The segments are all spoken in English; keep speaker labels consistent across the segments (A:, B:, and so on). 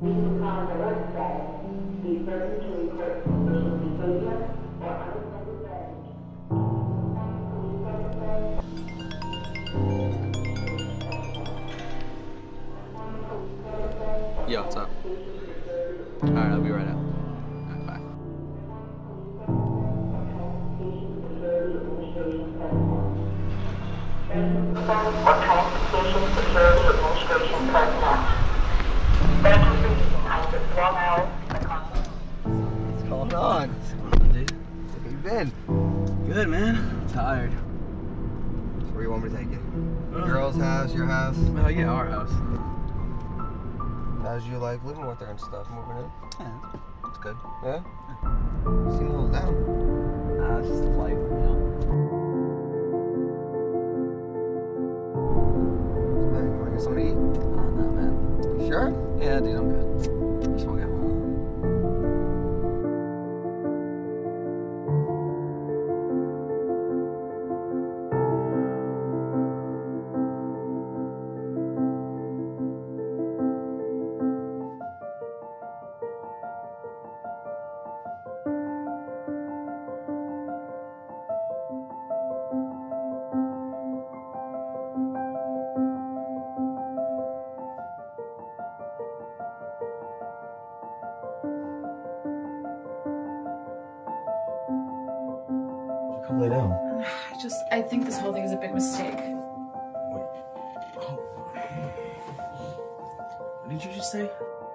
A: Yo, what's up? Alright, I'll be right out. Alright, bye.
B: Or Transportation Security Administration personnel. Thank you for using either Long Island or Continental.
C: What's going on?
A: What's going on, dude?
C: Where you been?
A: Good, man. I'm tired.
C: Where you want me to take you? Girl's house, your house?
A: Oh, yeah, our house.
C: How's you like living with her and stuff, moving in?
A: Yeah, it's good.
C: Yeah? You seem a little down.
A: It's just a flight, you know?
C: Man, you wanna get something to eat?
A: Oh, no, man.
C: You sure?
A: Yeah, dude, I'm good. I just wanna get home.
C: Come lay down.
D: I think this whole thing is a big mistake.
E: Wait. Oh. What did you just say?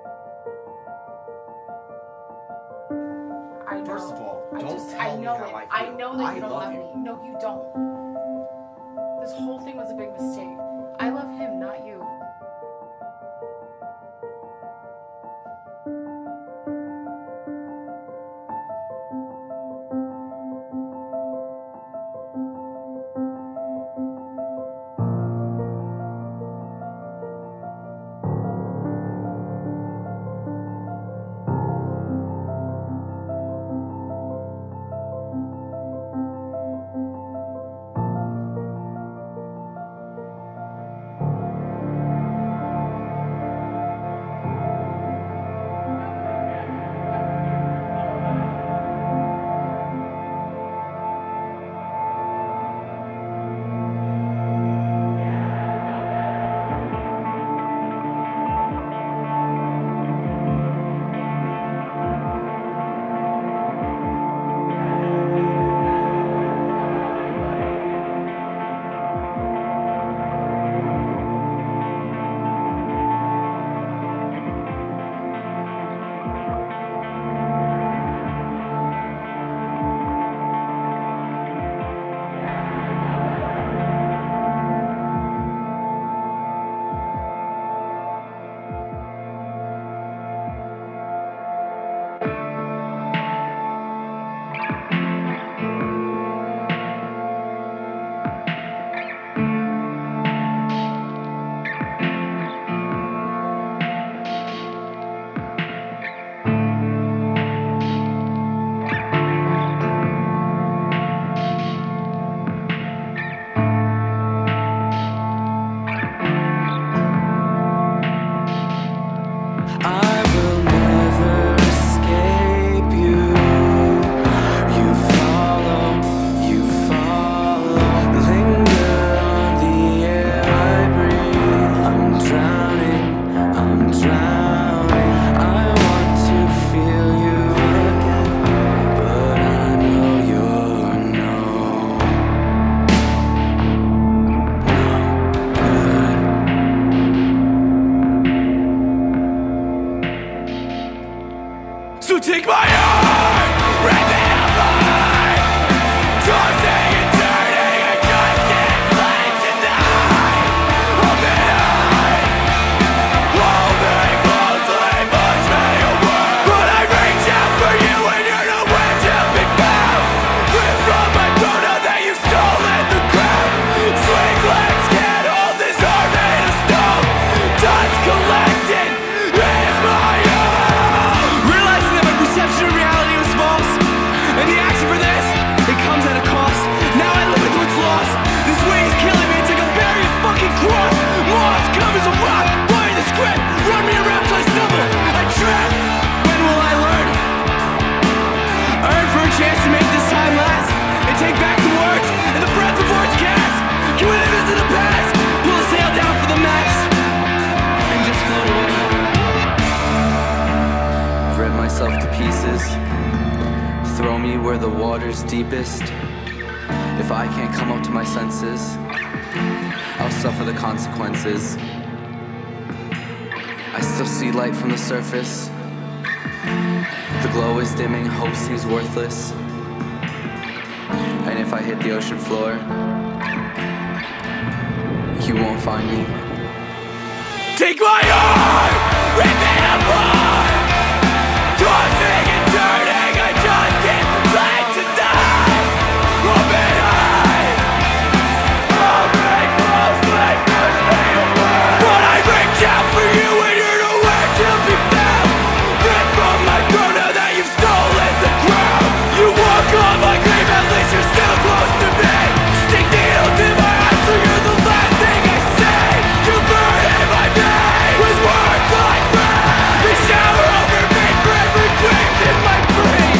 D: I know.
E: First of all, don't tell
D: I
E: me
D: know
E: how
D: it.
E: I feel.
D: I know that
E: I
D: you don't
E: love
D: love
E: you.
D: me. No, you don't. This whole thing was a big mistake. I love him, not you.
F: So take my arm, rip it apart, tossing and turning, I just can't sleep tonight. Open eyes, hold me closely, push me away. But I reach out for you when you're nowhere to be found. Rip from my throat now that you've stolen the crown. Swing legs can't hold this heart made of stone. Dust collected, it is my own. Realizing that my perception of reality was false,
G: myself to pieces. Throw me where the water's deepest. If I can't come up to my senses, I'll suffer the consequences. I still see light from the surface. The glow is dimming, hope seems worthless. And if I hit the ocean floor, you won't find me.
F: Take my heart, rip it apart. Tossing and turning, I just can't play tonight. Open eyes, open closely, push me away. But I reach out for you and you're nowhere to be found. Rip from my throat now that you've stolen the crown. You walk on my grave, at least you're still close to me. Stick needles in my eyes so you're the last thing I say. You burn in my veins with words like rain. You shower over me for every dream in my brain.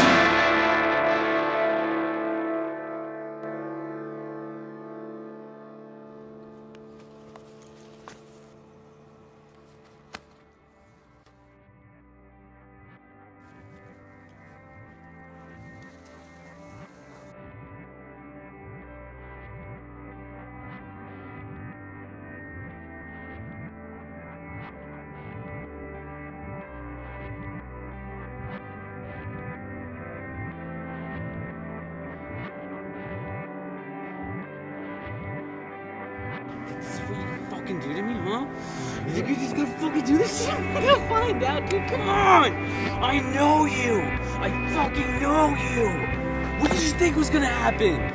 H: This is what you fucking do to me, huh? You think you're just gonna fucking do this shit? I'm gonna find out, dude. Come on! I know you! I fucking know you! What did you think was gonna happen?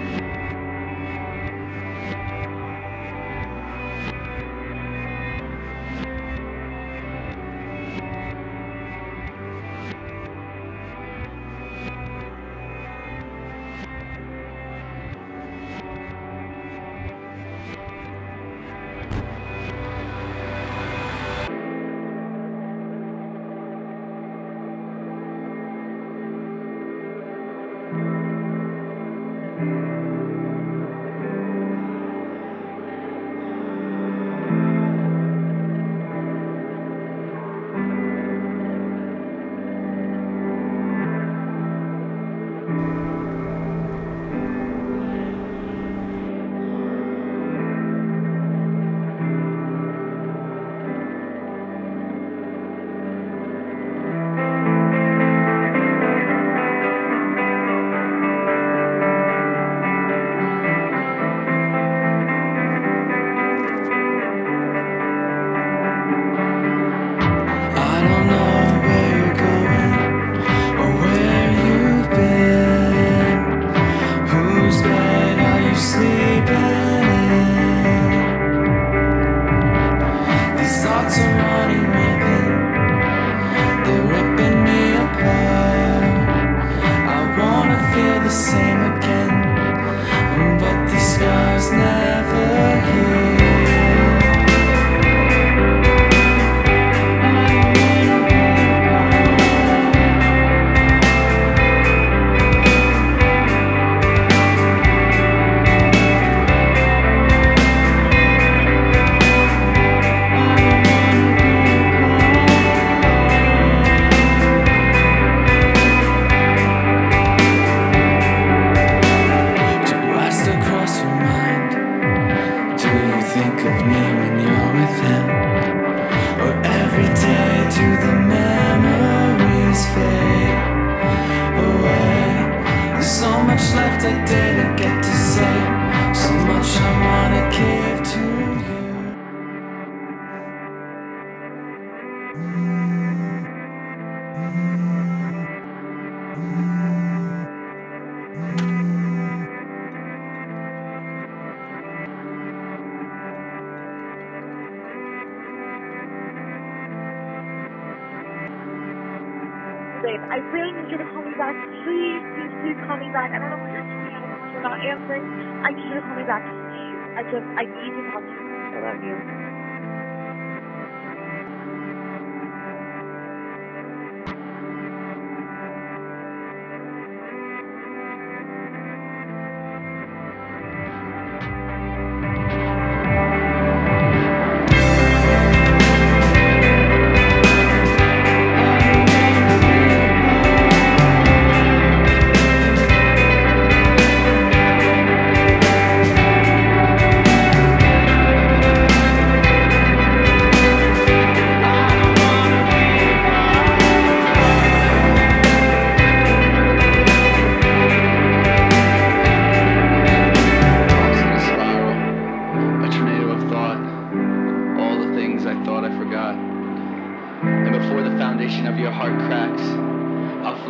B: Babe, I really need you to call me back. Please, please, please call me back. I don't know what you're doing. I don't know if you're not answering. I need you to call me back. Please. I need to talk to you. I love you.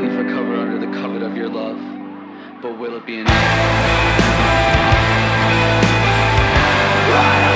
G: flee for cover under the covet of your love. But will it be enough?